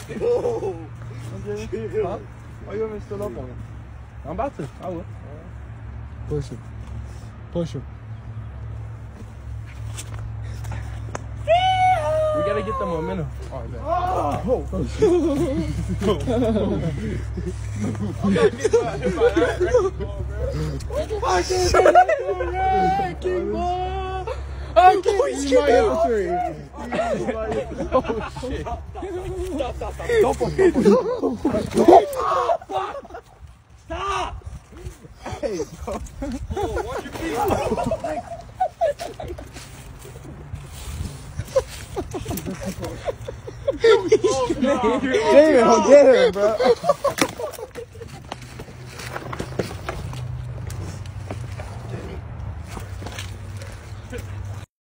Oh, huh? Why you haven't stood up on it? I'm about to. I will. Push him. Push him. We gotta get the momentum. Oh, man. Oh. Oh, shit. Stop! Hey, watch your feet. David, I'll get him, bro.